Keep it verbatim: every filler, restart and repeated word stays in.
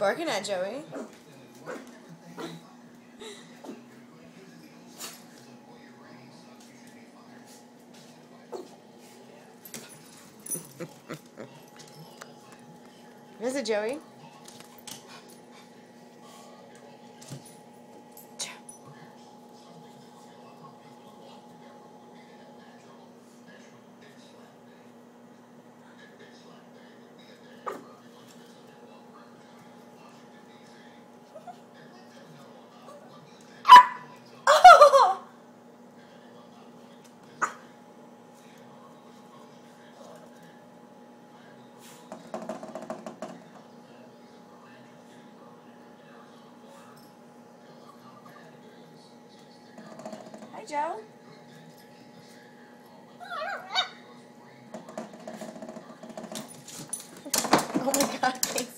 barking at Joey? Is it Joey? Hi, Joe. Oh my God, Kingston.